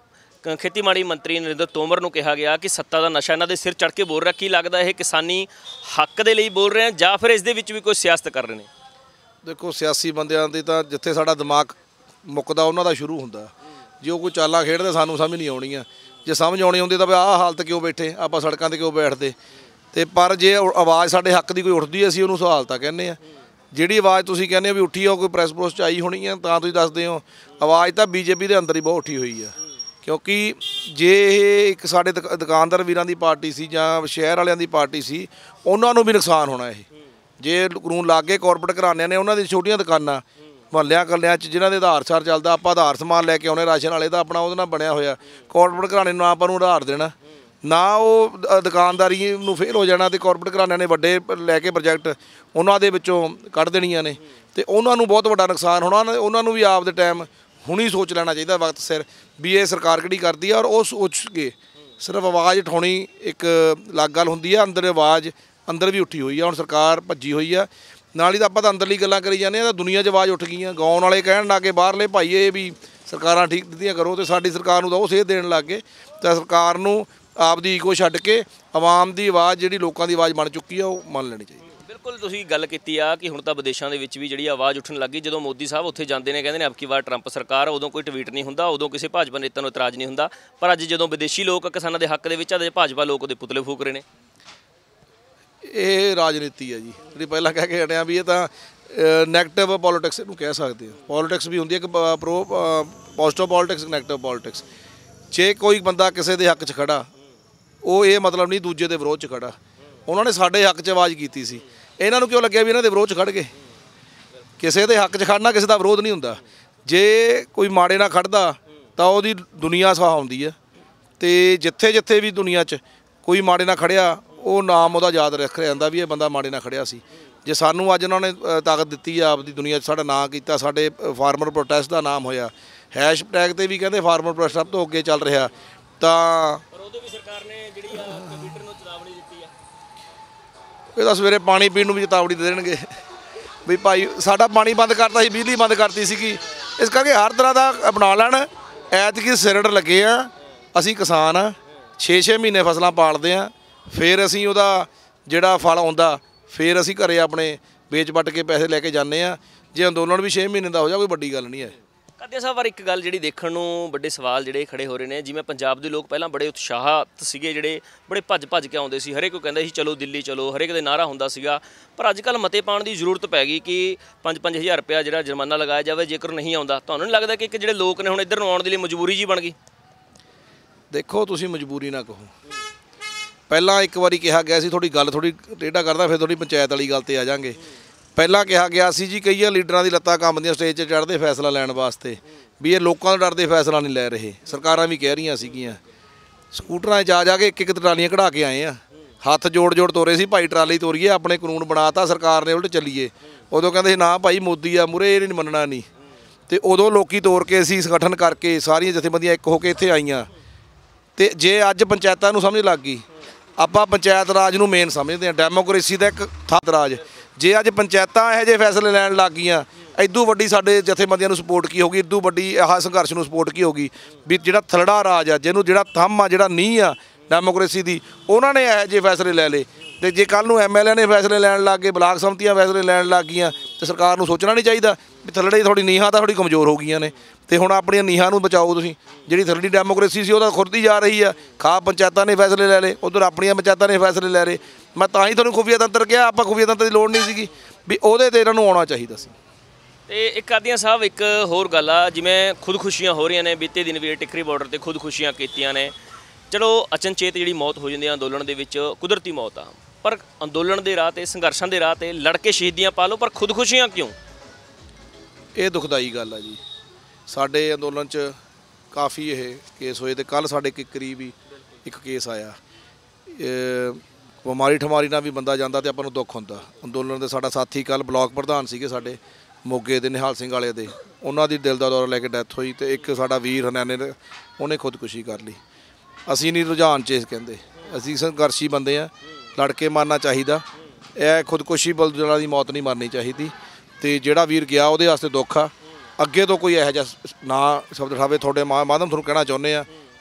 ਖੇਤੀਬਾੜੀ ਮੰਤਰੀ ਨਰਿੰਦਰ ਤੋਮਰ ਨੂੰ ਕਿਹਾ ਗਿਆ ਕਿ ਸੱਤਾ ਦਾ ਨਸ਼ਾ ਇਹਨਾਂ ਦੇ ਸਿਰ ਚੜ੍ਹ ਕੇ ਬੋਲ ਰਿਹਾ। ਕੀ ਲੱਗਦਾ ਇਹ ਕਿਸਾਨੀ ਹੱਕ ਦੇ ਲਈ ਬੋਲ ਰਹੇ ਆ ਜਾਂ ਫਿਰ ਇਸ ਦੇ ਵਿੱਚ ਵੀ ਕੋਈ ਸਿਆਸਤ ਕਰ ਰਹੇ ਨੇ? ਦੇਖੋ, ਸਿਆਸੀ ਬੰਦਿਆਂ ਦੀ ਤਾਂ ਜਿੱਥੇ ਸਾਡਾ ਦਿਮਾਗ ਮੁੱਕਦਾ ਉਹਨਾਂ ਦਾ ਸ਼ੁਰੂ ਹੁੰਦਾ। ਜੇ ਉਹ ਕੋਈ ਚਾਲਾਂ ਖੇਡਦੇ ਸਾਨੂੰ ਸਮਝ ਨਹੀਂ ਆਉਣੀ ਆ। ਜੇ ਸਮਝ ਆਉਣੀ ਹੁੰਦੀ ਤਾਂ ਵੀ ਆਹ ਹਾਲਤ ਕਿਉਂ ਬੈਠੇ ਆਪਾਂ ਸੜਕਾਂ 'ਤੇ ਕਿਉਂ ਬੈਠਦੇ। ਤੇ ਪਰ ਜੇ ਆਵਾਜ਼ ਸਾਡੇ ਹੱਕ ਦੀ ਕੋਈ ਉੱਠਦੀ ਅਸੀਂ ਉਹਨੂੰ ਸਹਾਲਤਾ ਕਹਿੰਦੇ ਆ। ਜਿਹੜੀ ਆਵਾਜ਼ ਤੁਸੀਂ ਕਹਿੰਦੇ ਹੋ ਵੀ ਉੱਠੀ ਆ ਉਹ ਕੋਈ ਪ੍ਰੈਸ ਪ੍ਰੋਸ 'ਚ ਆਈ ਹੋਣੀ ਆ ਤਾਂ ਤੁਸੀਂ ਦੱਸਦੇ ਹੋ। ਆਵਾਜ਼ ਤਾਂ ਬੀਜੇਪੀ ਦੇ ਅੰਦਰ ਹੀ ਬਹੁਤ ਉੱਠੀ ਹੋਈ ਆ। ਕਿਉਂਕਿ ਜੇ ਇਹ ਇੱਕ ਸਾਡੇ ਦੁਕਾਨਦਾਰ ਵੀਰਾਂ ਦੀ ਪਾਰਟੀ ਸੀ ਜਾਂ ਸ਼ਹਿਰ ਵਾਲਿਆਂ ਦੀ ਪਾਰਟੀ ਸੀ, ਉਹਨਾਂ ਨੂੰ ਵੀ ਨੁਕਸਾਨ ਹੋਣਾ। ਇਹ ਜੇ ਕਾਨੂੰਨ ਲੱਗ ਗਏ ਕਾਰਪੋਰੇਟ ਘਰਾਣਿਆਂ ਨੇ ਉਹਨਾਂ ਦੀ ਛੋਟੀਆਂ ਦੁਕਾਨਾਂ ਮੁਹੱਲਿਆਂ ਕੱਲਿਆਂ 'ਚ ਜਿਨ੍ਹਾਂ ਦੇ ਆਧਾਰ ਸਾਰ ਚੱਲਦਾ, ਆਪਾਂ ਆਧਾਰ ਸਮਾਨ ਲੈ ਕੇ ਆਉਣੇ ਰਾਸ਼ਨ ਵਾਲੇ ਦਾ ਆਪਣਾ ਉਹਦੇ ਨਾਲ ਬਣਿਆ ਹੋਇਆ। ਕਾਰਪੋਰੇਟ ਘਰਾਣੇ ਨੂੰ ਆਪਾਂ ਨੂੰ ਆਧਾਰ ਦੇਣਾ ਨਾ, ਉਹ ਦੁਕਾਨਦਾਰੀ ਨੂੰ ਫੇਲ ਹੋ ਜਾਣਾ। ਤੇ ਕਾਰਪੋਰੇਟ ਘਰਾਣਿਆਂ ਨੇ ਵੱਡੇ ਲੈ ਕੇ ਪ੍ਰੋਜੈਕਟ ਉਹਨਾਂ ਦੇ ਵਿੱਚੋਂ ਕੱਢ ਦੇਣੀਆਂ ਨੇ ਤੇ ਉਹਨਾਂ ਨੂੰ ਬਹੁਤ ਵੱਡਾ ਨੁਕਸਾਨ ਹੋਣਾ। ਉਹਨਾਂ ਨੂੰ ਵੀ ਆਪ ਦੇ ਟਾਈਮ ਹੁਣੀ ਸੋਚ ਲੈਣਾ ਚਾਹੀਦਾ ਵਕਤ ਸਿਰ ਵੀ ਇਹ ਸਰਕਾਰ ਕਿਹੜੀ ਕਰਦੀ ਆ। ਔਰ ਉਹ ਸੋਚ ਕੇ ਸਿਰਫ ਆਵਾਜ਼ ਉਠਾਉਣੀ ਇੱਕ ਅਲੱਗ ਗੱਲ ਹੁੰਦੀ ਆ। ਅੰਦਰ ਆਵਾਜ਼ ਅੰਦਰ ਵੀ ਉੱਠੀ ਹੋਈ ਆ। ਹੁਣ ਸਰਕਾਰ ਭੱਜੀ ਹੋਈ ਆ। ਨਾਲ ਹੀ ਤਾਂ ਆਪਾਂ ਤਾਂ ਅੰਦਰਲੀ ਗੱਲਾਂ ਕਰੀ ਜਾਂਦੇ ਆ ਤਾਂ ਦੁਨੀਆ 'ਚ ਆਵਾਜ਼ ਉੱਠ ਗਈਆਂ। ਗਾਉਣ ਵਾਲੇ ਕਹਿਣ ਲੱਗੇ ਬਾਹਰਲੇ ਭਾਈ ਇਹ ਵੀ ਸਰਕਾਰਾਂ ਠੀਕ ਦਿੱਤੀਆਂ ਕਰੋ, ਤੇ ਸਾਡੀ ਸਰਕਾਰ ਨੂੰ ਤਾਂ ਉਹ ਸੇਧ ਦੇਣ ਲੱਗ ਗਏ। ਤਾਂ ਸਰਕਾਰ ਨੂੰ ਆਪਦੀ ਈਗੋ ਛੱਡ ਕੇ ਆਵਾਮ ਦੀ ਆਵਾਜ਼ ਜਿਹੜੀ ਲੋਕਾਂ ਦੀ ਆਵਾਜ਼ ਬਣ ਚੁੱਕੀ ਆ ਉਹ ਮੰਨ ਲੈਣੀ ਚਾਹੀਦੀ। ਬਿਲਕੁਲ ਤੁਸੀਂ ਗੱਲ ਕੀਤੀ ਆ ਕਿ ਹੁਣ ਤਾਂ ਵਿਦੇਸ਼ਾਂ ਦੇ ਵਿੱਚ ਵੀ ਜਿਹੜੀ ਆਵਾਜ਼ ਉੱਠਣ ਲੱਗੀ। ਜਦੋਂ ਮੋਦੀ ਸਾਹਿਬ ਉੱਥੇ ਜਾਂਦੇ ਨੇ ਕਹਿੰਦੇ ਨੇ ਅਬਕੀ ਵਾਰ ਟਰੰਪ ਸਰਕਾਰ, ਉਦੋਂ ਕੋਈ ਟਵੀਟ ਨਹੀਂ ਹੁੰਦਾ, ਉਦੋਂ ਕਿਸੇ ਭਾਜਪਾ ਨੇਤਾ ਨੂੰ ਇਤਰਾਜ਼ ਨਹੀਂ ਹੁੰਦਾ। ਪਰ ਅੱਜ ਜਦੋਂ ਵਿਦੇਸ਼ੀ ਲੋਕ ਕਿਸਾਨਾਂ ਦੇ ਹੱਕ ਦੇ ਵਿੱਚ ਅੱਜ ਭਾਜਪਾ ਲੋਕ ਉਹਦੇ ਪੁਤਲੇ ਫੂਕ ਰਹੇ ਨੇ। ਇਹ ਰਾਜਨੀਤੀ ਹੈ ਜੀ, ਜਿਹੜੀ ਪਹਿਲਾਂ ਕਹਿ ਕੇ ਹਟਿਆ ਵੀ ਇਹ ਤਾਂ ਨੈਗੇਟਿਵ ਪੋਲੀਟਿਕਸ ਇਹਨੂੰ ਕਹਿ ਸਕਦੇ ਹੋ। ਪੋਲੀਟਿਕਸ ਵੀ ਹੁੰਦੀ ਹੈ ਕਿ ਪੋਜ਼ਿਟਿਵ ਪੋਲੀਟਿਕਸ, ਨੈਗੇਟਿਵ ਪੋਲੀਟਿਕਸ। ਜੇ ਕੋਈ ਬੰਦਾ ਕਿਸੇ ਦੇ ਹੱਕ 'ਚ ਖੜਾ, ਉਹ ਇਹ ਮਤਲਬ ਨਹੀਂ ਦੂਜੇ ਦੇ ਵਿਰੋਧ 'ਚ ਖੜਾ। ਉਹਨਾਂ ਨੇ ਸਾਡੇ ਹੱਕ 'ਚ ਆਵਾਜ਼ ਕੀਤੀ ਸੀ, ਇਹਨਾਂ ਨੂੰ ਕਿਉਂ ਲੱਗਿਆ ਵੀ ਇਹਨਾਂ ਦੇ ਵਿਰੋਧ 'ਚ ਖੜ ਗਏ। ਕਿਸੇ ਦੇ ਹੱਕ 'ਚ ਖੜਨਾ ਕਿਸੇ ਦਾ ਵਿਰੋਧ ਨਹੀਂ ਹੁੰਦਾ। ਜੇ ਕੋਈ ਮਾੜੇ ਨਾਲ ਖੜਦਾ ਤਾਂ ਉਹਦੀ ਦੁਨੀਆ ਸਹਾਹ ਹੁੰਦੀ ਹੈ। ਤੇ ਜਿੱਥੇ ਜਿੱਥੇ ਵੀ ਦੁਨੀਆ 'ਚ ਕੋਈ ਮਾੜੇ ਨਾਲ ਖੜਿਆ ਉਹ ਨਾਮ ਉਹਦਾ ਯਾਦ ਰੱਖਿਆ ਜਾਂਦਾ ਵੀ ਇਹ ਬੰਦਾ ਮਾੜੇ ਨਾਲ ਖੜਿਆ ਸੀ। ਜੇ ਸਾਨੂੰ ਅੱਜ ਉਹਨਾਂ ਨੇ ਤਾਕਤ ਦਿੱਤੀ ਆ ਆਪਦੀ ਦੁਨੀਆ 'ਚ, ਸਾਡਾ ਨਾਂ ਕੀਤਾ, ਸਾਡੇ ਫਾਰਮਰ ਪ੍ਰੋਟੈਸਟ ਦਾ ਨਾਮ ਹੋਇਆ, ਹੈਸ਼ਟੈਗ ਤੇ ਵੀ ਕਹਿੰਦੇ ਫਾਰਮਰ ਪ੍ਰੋਟੈਸਟ ਸਭ ਤੋਂ ਅੱਗੇ ਚੱਲ ਰਿਹਾ। ਤਾਂ ਪਰ ਉਹਦੇ ਵੀ ਸਰਕਾਰ ਨੇ ਜਿਹੜੀ ਆ ਕੰਪਿਊਟਰ ਨੂੰ ਚੇਤਾਵਨੀ ਦਿੱਤੀ ਆ। ਇਹ ਤਾਂ ਸਵੇਰੇ ਪਾਣੀ ਪੀਣ ਨੂੰ ਵੀ ਚੇਤਾਵਨੀ ਦੇ ਦੇਣਗੇ ਵੀ ਭਾਈ ਸਾਡਾ ਪਾਣੀ ਬੰਦ ਕਰਤਾ ਸੀ, ਬਿਜਲੀ ਬੰਦ ਕਰਤੀ ਸੀਗੀ। ਇਸ ਕਰਕੇ ਹਰ ਤਰ੍ਹਾਂ ਦਾ ਅਪਣਾ ਲੈਣ। ਐਤਕੀ ਸਿਰੜ ਲੱਗੇ ਆ, ਅਸੀਂ ਕਿਸਾਨ ਆ, 6-6 ਮਹੀਨੇ ਫਸਲਾਂ ਪਾਲਦੇ ਆ, ਫਿਰ ਅਸੀਂ ਉਹਦਾ ਜਿਹੜਾ ਫਲ ਆਉਂਦਾ ਫਿਰ ਅਸੀਂ ਘਰੇ ਆਪਣੇ ਵੇਚ ਵੱਟ ਕੇ ਪੈਸੇ ਲੈ ਕੇ ਜਾਂਦੇ ਆ। ਜੇ ਅੰਦੋਲਨ ਵੀ 6 ਮਹੀਨੇ ਦਾ ਹੋ ਜਾ ਕੋਈ ਵੱਡੀ ਗੱਲ ਨਹੀਂ ਹੈ। ਕਾਦੀਆ ਸਾਹਿਬ, ਪਰ ਇੱਕ ਗੱਲ ਜਿਹੜੀ ਦੇਖਣ ਨੂੰ ਵੱਡੇ ਸਵਾਲ ਜਿਹੜੇ ਖੜੇ ਹੋ ਰਹੇ ਨੇ, ਜਿਵੇਂ ਪੰਜਾਬ ਦੇ ਲੋਕ ਪਹਿਲਾਂ ਬੜੇ ਉਤਸ਼ਾਹਤ ਸੀਗੇ, ਜਿਹੜੇ ਬੜੇ ਭੱਜ ਕੇ ਆਉਂਦੇ ਸੀ, ਹਰੇਕ ਕੋਈ ਕਹਿੰਦਾ ਸੀ ਚਲੋ ਦਿੱਲੀ ਚਲੋ, ਹਰੇਕ ਦੇ ਨਾਰਾ ਹੁੰਦਾ ਸੀਗਾ। ਪਰ ਅੱਜ ਕੱਲ੍ਹ ਮਤੇ ਪਾਉਣ ਦੀ ਜ਼ਰੂਰਤ ਪੈ ਗਈ ਕਿ 5-5 ਹਜ਼ਾਰ ਰੁਪਇਆ ਜਿਹੜਾ ਜੁਰਮਾਨਾ ਲਗਾਇਆ ਜਾਵੇ ਜੇਕਰ ਨਹੀਂ ਆਉਂਦਾ। ਤੁਹਾਨੂੰ ਨਹੀਂ ਲੱਗਦਾ ਕਿ ਇੱਕ ਜਿਹੜੇ ਲੋਕ ਨੇ ਹੁਣ ਇੱਧਰ ਨੂੰ ਆਉਣ ਦੇ ਲਈ ਮਜਬੂਰੀ ਜੀ ਬਣ ਗਈ? ਦੇਖੋ, ਤੁਸੀਂ ਮਜਬੂਰੀ ਨਾ ਕਹੋ। ਪਹਿਲਾਂ ਇੱਕ ਵਾਰੀ ਕਿਹਾ ਗਿਆ ਸੀ, ਥੋੜੀ ਗੱਲ ਥੋੜੀ ਟੇਢਾ ਕਰਦਾ ਫਿਰ ਥੋੜੀ ਪੰਚਾਇਤ ਵਾਲੀ ਗੱਲ ਤੇ ਆ ਜਾਾਂਗੇ। ਪਹਿਲਾਂ ਕਿਹਾ ਗਿਆ ਸੀ ਜੀ ਕਈ ਲੀਡਰਾਂ ਦੀ ਲੱਤਾਂ ਕੰਬਦੀਆਂ ਸਟੇਜ 'ਚ ਚੜ੍ਹਦੇ ਫੈਸਲਾ ਲੈਣ ਵਾਸਤੇ, ਵੀ ਇਹ ਲੋਕਾਂ ਤੋਂ ਡਰਦੇ ਫੈਸਲਾ ਨਹੀਂ ਲੈ ਰਹੇ। ਸਰਕਾਰਾਂ ਵੀ ਕਹਿ ਰਹੀਆਂ ਸੀਗੀਆਂ। ਸਕੂਟਰਾਂ 'ਚ ਜਾ ਕੇ ਇੱਕ ਟਰਾਲੀਆਂ ਕਢਾ ਕੇ ਆਏ ਆ, ਹੱਥ ਜੋੜ ਤੋਰੇ ਸੀ ਭਾਈ ਟਰਾਲੀ ਤੋਰੀਏ, ਆਪਣੇ ਕਾਨੂੰਨ ਬਣਾਤਾ, ਸਰਕਾਰ ਨੇ ਉਲਟ ਚੱਲੀਏ। ਉਦੋਂ ਕਹਿੰਦੇ ਸੀ ਨਾ ਭਾਈ ਮੋਦੀ ਆ ਮੂਹਰੇ, ਇਹ ਨਹੀਂ ਮੰਨਣਾ ਨਹੀਂ। ਤੇ ਉਦੋਂ ਲੋਕੀ ਤੋਰ ਕੇ ਅਸੀਂ ਸੰਗਠਨ ਕਰਕੇ ਸਾਰੀਆਂ ਜਥੇਬੰਦੀਆਂ ਇੱਕ ਹੋ ਕੇ ਇੱਥੇ ਆਈਆਂ। ਤੇ ਜੇ ਅੱਜ ਪੰਚਾਇਤਾਂ ਨੂੰ ਸਮਝ ਲੱਗ ਗਈ, ਆਪਾਂ ਪੰਚਾਇਤ ਰਾਜ ਨੂੰ ਮੇਨ ਸਮਝਦੇ ਹਾਂ, ਡੈਮੋਕ੍ਰੇਸੀ ਦਾ ਇੱਕ ਥੱਦ ਰਾਜ। ਜੇ ਅੱਜ ਪੰਚਾਇਤਾਂ ਇਹੋ ਜਿਹੇ ਫੈਸਲੇ ਲੈਣ ਲੱਗ ਗਈਆਂ, ਇਦੋਂ ਵੱਡੀ ਸਾਡੇ ਜਥੇਬੰਦੀਆਂ ਨੂੰ ਸਪੋਰਟ ਕੀ ਹੋਗੀ, ਇਦੋਂ ਵੱਡੀ ਆਹ ਸੰਘਰਸ਼ ਨੂੰ ਸਪੋਰਟ ਕੀ ਹੋਗੀ ਵੀ ਜਿਹੜਾ ਥਲੜਾ ਰਾਜ ਆ, ਜਿਹਨੂੰ ਜਿਹੜਾ ਥੰਮ ਆ, ਜਿਹੜਾ ਨੀਂਹ ਆ ਡੈਮੋਕ੍ਰੇਸੀ ਦੀ, ਉਹਨਾਂ ਨੇ ਇਹੋ ਜਿਹੇ ਫੈਸਲੇ ਲੈ ਲਏ। ਤੇ ਜੇ ਕੱਲ੍ਹ ਨੂੰ ਐਮਐਲਏ ਨੇ ਫੈਸਲੇ ਲੈਣ ਲੱਗ ਗਏ, ਬਲਾਕ ਸੰਮਤੀਆਂ ਫੈਸਲੇ ਲੈਣ ਲੱਗ ਗਈਆਂ, ਤੇ ਸਰਕਾਰ ਨੂੰ ਸੋਚਣਾ ਨਹੀਂ ਚਾਹੀਦਾ ਵੀ ਥਲੜੇ ਥੋੜੀ ਨੀਹਾਂ ਤਾਂ ਥੋੜੀ ਕਮਜ਼ੋਰ ਹੋ ਗਈਆਂ ਨੇ, ਤੇ ਹੁਣ ਆਪਣੀਆਂ ਨੀਹਾਂ ਨੂੰ ਬਚਾਓ ਤੁਸੀਂ। ਜਿਹੜੀ ਥਲੜੀ ਡੈਮੋਕ੍ਰੇਸੀ ਸੀ ਉਹ ਤਾਂ ਖੁਰਦੀ ਜਾ ਰਹੀ ਆ। ਖਾ ਪੰਚਾਇਤਾਂ ਨੇ ਫੈਸਲੇ ਲੈ ਲਏ, ਉੱਧਰ ਆਪਣੀਆਂ ਪੰਚਾਇਤਾਂ ਨੇ ਫੈਸਲੇ ਲੈ ਲਏ। ਮੈਂ ਤਾਂ ਹੀ ਤੁਹਾਨੂੰ ਖੁਫੀਆ ਤੰਤਰ ਕਿਹਾ, ਆਪਾਂ ਖੁਫੀਆ ਤੰਤਰ ਦੀ ਲੋੜ ਨਹੀਂ ਸੀਗੀ, ਵੀ ਉਹਦੇ ਤੇ ਇਹਨਾਂ ਨੂੰ ਆਉਣਾ ਚਾਹੀਦਾ ਸੀ। ਤੇ ਇੱਕ ਕਾਦੀਆ ਸਾਹਿਬ, ਇੱਕ ਹੋਰ ਗੱਲ ਆ, ਜਿਵੇਂ ਖੁਦਕੁਸ਼ੀਆਂ ਹੋ ਰਹੀਆਂ ਨੇ, ਬੀਤੇ ਦਿਨ ਵੀ ਟਿੱਕਰੀ ਬਾਰਡਰ ਤੇ ਖੁਦਕੁਸ਼ੀਆਂ ਕੀਤੀਆਂ ਨੇ। ਚਲੋ ਅਚਨਚੇਤ ਜਿਹੜੀ ਮੌਤ ਹੋ ਜਾਂਦੀ ਹੈ ਅੰਦੋਲਨ ਦੇ ਵਿੱਚ, ਕੁਦਰਤੀ ਮੌਤ ਆ, ਪਰ ਅੰਦੋਲਨ ਦੇ ਰਾਹ ਤੇ, ਸੰਘਰਸ਼ਾਂ ਦੇ ਰਾਹ ਤੇ ਲੜ ਕੇ ਸ਼ਹੀਦੀਆਂ ਪਾ ਲਓ, ਪਰ ਖੁਦਕੁਸ਼ੀਆਂ ਕਿਉਂ? ਇਹ ਦੁਖਦਾਈ ਗੱਲ ਆ ਜੀ। ਸਾਡੇ ਅੰਦੋਲਨ 'ਚ ਕਾਫੀ ਇਹ ਕੇਸ ਹੋਏ, ਤੇ ਕੱਲ੍ਹ ਸਾਡੇ ਕਰੀਬ ਹੀ ਇੱਕ ਕੇਸ ਆਇਆ। ਬਿਮਾਰੀ ਠਮਾਰੀ ਨਾਲ ਵੀ ਬੰਦਾ ਜਾਂਦਾ ਤੇ ਆਪਾਂ ਨੂੰ ਦੁੱਖ ਹੁੰਦਾ। ਅੰਦੋਲਨ ਦੇ ਸਾਡਾ ਸਾਥੀ ਕੱਲ੍ਹ ਬਲਾਕ ਪ੍ਰਧਾਨ ਸੀਗੇ ਸਾਡੇ ਮੋਗੇ ਦੇ, ਨਿਹਾਲ ਸਿੰਘ ਵਾਲੇ ਦੇ, ਉਹਨਾਂ ਦੀ ਦਿਲ ਦਾ ਦੌਰਾ ਲੈ ਕੇ ਡੈਥ ਹੋਈ। ਤੇ ਇੱਕ ਸਾਡਾ ਵੀਰ ਹਰਿਆਣੇ ਦੇ, ਉਹਨੇ ਖੁਦਕੁਸ਼ੀ ਕਰ ਲਈ। ਅਸੀਂ ਨਹੀਂ ਰੁਝਾਨ 'ਚ ਕਹਿੰਦੇ, ਅਸੀਂ ਸੰਘਰਸ਼ੀ ਬੰਦੇ ਆ, ਲੜ ਕੇ ਮਰਨਾ ਚਾਹੀਦਾ। ਇਹ ਖੁਦਕੁਸ਼ੀ ਬਲਦਲਾਂ ਦੀ ਮੌਤ ਨਹੀਂ ਮਰਨੀ ਚਾਹੀਦੀ। ਤੇ ਜਿਹੜਾ ਵੀਰ ਗਿਆ ਉਹਦੇ ਵਾਸਤੇ ਦੁੱਖ ਆ। ਅੱਗੇ ਤੋਂ ਕੋਈ ਇਹੋ ਜਿਹਾ ਨਾ ਸ਼ਬਦ ਉਠਾਵੇ। ਤੁਹਾਡੇ ਮਾਧਿਅਮ ਤੁਹਾਨੂੰ ਕਹਿਣਾ ਚਾਹੁੰਦੇ ਆ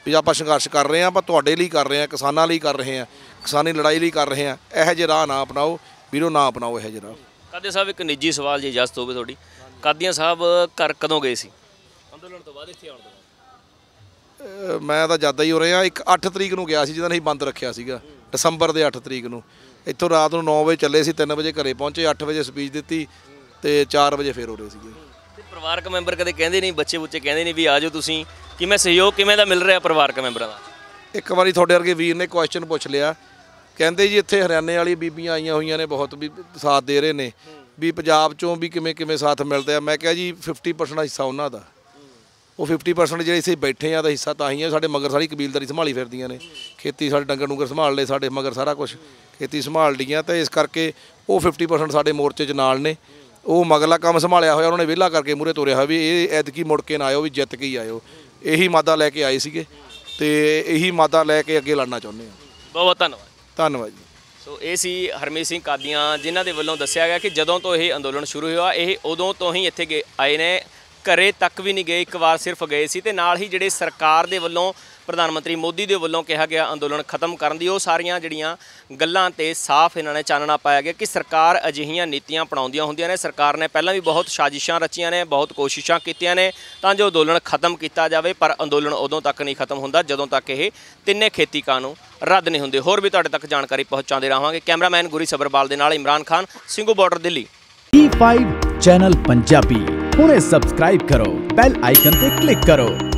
ਵੀ ਆਪਾਂ ਸੰਘਰਸ਼ ਕਰ ਰਹੇ ਹਾਂ, ਆਪਾਂ ਤੁਹਾਡੇ ਲਈ ਕਰ ਰਹੇ ਹਾਂ, ਕਿਸਾਨਾਂ ਲਈ ਕਰ ਰਹੇ ਹਾਂ, ਕਿਸਾਨੀ ਲੜਾਈ ਲਈ ਕਰ ਰਹੇ ਹਾਂ। ਇਹੋ ਜਿਹੇ ਰਾਹ ਨਾ ਅਪਣਾਓ ਵੀਰੋ, ਨਾ ਅਪਣਾਓ ਇਹੋ ਜਿਹੇ ਰਾਹ। ਕਾਦੀਆਂ ਸਾਹਿਬ ਇੱਕ ਨਿੱਜੀ ਸਵਾਲ ਜੇ ਇਜਾਜ਼ਤ ਹੋਵੇ ਤੁਹਾਡੀ, ਕਾਦੀਆਂ ਸਾਹਿਬ ਘਰ ਕਦੋਂ ਗਏ ਸੀ ਅੰਦੋਲਨ ਤੋਂ ਬਾਅਦ, ਇੱਥੇ ਆਉਣ ਤੋਂ ਬਾਅਦ? ਮੈਂ ਤਾਂ ਜ਼ਿਆਦਾ ਹੀ ਹੋ ਰਿਹਾ। ਇੱਕ 8 ਤਰੀਕ ਨੂੰ ਗਿਆ ਸੀ, ਜਦੋਂ ਅਸੀਂ ਬੰਦ ਰੱਖਿਆ ਸੀਗਾ, ਦਸੰਬਰ ਦੇ 8 ਤਰੀਕ ਨੂੰ। ਇੱਥੋਂ ਰਾਤ ਨੂੰ 9 ਵਜੇ ਚੱਲੇ ਸੀ, 3 ਵਜੇ ਘਰੇ ਪਹੁੰਚੇ, 8 ਵਜੇ ਸਪੀਚ ਦਿੱਤੀ ਤੇ 4 ਵਜੇ ਫੇਰ ਹੋ ਰਹੇ ਸੀਗੇ। ਤੇ ਪਰਿਵਾਰਕ ਮੈਂਬਰ ਕਦੇ ਕਹਿੰਦੇ ਨਹੀਂ, ਬੱਚੇ ਬੁੱਚੇ ਕਹਿੰਦੇ ਨਹੀਂ ਵੀ ਆ ਜਾਓ ਤੁਸੀਂ, ਕਿਵੇਂ ਸਹਿਯੋਗ ਕਿਵੇਂ ਦਾ ਮਿਲ ਰਿਹਾ ਪਰਿਵਾਰਕ ਮੈਂਬਰਾਂ ਦਾ? ਇੱਕ ਵਾਰੀ ਤੁਹਾਡੇ ਵਰਗੇ ਵੀਰ ਨੇ ਕੁਐਸਚਨ ਪੁੱਛ ਲਿਆ, ਕਹਿੰਦੇ ਜੀ ਇੱਥੇ ਹਰਿਆਣੇ ਵਾਲੀ ਬੀਬੀਆਂ ਆਈਆਂ ਹੋਈਆਂ ਨੇ, ਬਹੁਤ ਵੀ ਸਾਥ ਦੇ ਰਹੇ ਨੇ, ਵੀ ਪੰਜਾਬ ਚੋਂ ਵੀ ਕਿਵੇਂ ਕਿਵੇਂ ਸਾਥ ਮਿਲਦਾ। ਮੈਂ ਕਿਹਾ ਜੀ 50% ਹਿੱਸਾ ਉਹਨਾਂ ਦਾ, ਉਹ 50% ਜਿਹੜੇ ਇੱਥੇ ਬੈਠੇ ਆ ਦਾ ਹਿੱਸਾ ਤਾਂ ਹੀ ਹੈ। ਸਾਡੇ ਮਗਰ ਸਾਰੀ ਕਬੀਲਦਾਰੀ ਸੰਭਾਲੀ ਫਿਰਦੀਆਂ ਨੇ, ਖੇਤੀ ਸਾਡੇ ਡੰਗਰ ਡੁੰਗਰ ਸੰਭਾਲ ਲਏ, ਸਾਡੇ ਮਗਰ ਸਾਰਾ ਕੁਝ ਖੇਤੀ ਸੰਭਾਲ ਲਈਆਂ, ਤਾਂ ਇਸ ਕਰਕੇ ਉਹ 50% ਸਾਡੇ ਮੋਰਚੇ 'ਚ ਨਾਲ ਨੇ। ਉਹ ਮਗਲਾ ਕੰਮ ਸੰਭਾਲਿਆ ਹੋਇਆ ਉਹਨਾਂ ਨੇ, ਵਿਹਲਾ ਕਰਕੇ ਮੂਹਰੇ ਤੋਰਿਆ ਹੋਇਆ ਵੀ ਇਹ ਐਤਕੀ ਮੁੜ ਕੇ ਨਾ ਆਇਓ, ਵੀ ਜਿੱਤ ਕੇ ਹੀ ਆਇਓ। ਇਹੀ ਮਾਦਾ ਲੈ ਕੇ ਆਏ ਸੀਗੇ ਤੇ ਇਹੀ ਮਾਦਾ ਲੈ ਕੇ ਅੱਗੇ ਲੜਨਾ ਚਾਹੁੰਦੇ ਹਾਂ। ਬਹੁਤ ਬਹੁਤ ਧੰਨਵਾਦ। ਧੰਨਵਾਦ ਜੀ। ਸੋ ਇਹ ਸੀ ਹਰਮੀਤ ਸਿੰਘ ਕਾਦੀਆਂ, ਜਿਨ੍ਹਾਂ ਦੇ ਵੱਲੋਂ ਦੱਸਿਆ ਗਿਆ ਕਿ ਜਦੋਂ ਤੋਂ ਇਹ ਅੰਦੋਲਨ ਸ਼ੁਰੂ ਹੋਇਆ, ਇਹ ਉਦੋਂ ਤੋਂ ਹੀ ਇੱਥੇ ਆਏ ਨੇ, ਘਰੇ ਤੱਕ ਵੀ ਨਹੀਂ ਗਏ, ਇੱਕ ਵਾਰ ਸਿਰਫ ਗਏ ਸੀ। ਤੇ ਨਾਲ ਹੀ ਜਿਹੜੇ ਸਰਕਾਰ ਦੇ ਵੱਲੋਂ, ਪ੍ਰਧਾਨ ਮੰਤਰੀ ਮੋਦੀ ਦੇ ਵੱਲੋਂ ਕਿਹਾ ਗਿਆ ਅੰਦੋਲਨ ਖਤਮ ਕਰਨ ਦੀ, ਉਹ ਸਾਰੀਆਂ ਜਿਹੜੀਆਂ ਗੱਲਾਂ ਤੇ ਸਾਫ਼ ਇਹਨਾਂ ਨੇ ਚਾਨਣਾ ਪਾਇਆ ਗਿਆ ਕਿ ਸਰਕਾਰ ਅਜਿਹੀਆਂ ਨੀਤੀਆਂ ਅਪਣਾਉਂਦੀਆਂ ਹੁੰਦੀਆਂ ਨੇ। ਸਰਕਾਰ ਨੇ ਪਹਿਲਾਂ ਵੀ ਬਹੁਤ ਸਾਜ਼ਿਸ਼ਾਂ ਰਚੀਆਂ ਨੇ, ਬਹੁਤ ਕੋਸ਼ਿਸ਼ਾਂ ਕੀਤੀਆਂ ਨੇ ਤਾਂ ਜੋ ਅੰਦੋਲਨ ਖਤਮ ਕੀਤਾ ਜਾਵੇ, ਪਰ ਅੰਦੋਲਨ ਉਦੋਂ ਤੱਕ ਨਹੀਂ ਖਤਮ ਹੁੰਦਾ ਜਦੋਂ ਤੱਕ ਇਹ ਤਿੰਨੇ ਖੇਤੀ ਕਾਨੂੰਨ ਰੱਦ ਨਹੀਂ ਹੁੰਦੇ। ਹੋਰ ਵੀ ਤੁਹਾਡੇ ਤੱਕ ਜਾਣਕਾਰੀ ਪਹੁੰਚਾਉਂਦੇ ਰਹਾਂਗੇ। ਕੈਮਰਾਮੈਨ ਗੁਰੀ ਸਬਰਵਾਲ ਦੇ ਨਾਲ Imran Khan, Singhu border, Delhi. E5 channel Punjabi ਹੁਣੇ ਸਬਸਕ੍ਰਾਈਬ ਕਰੋ, ਬੈਲ ਆਈਕਨ ਤੇ ਕਲਿੱਕ ਕਰੋ।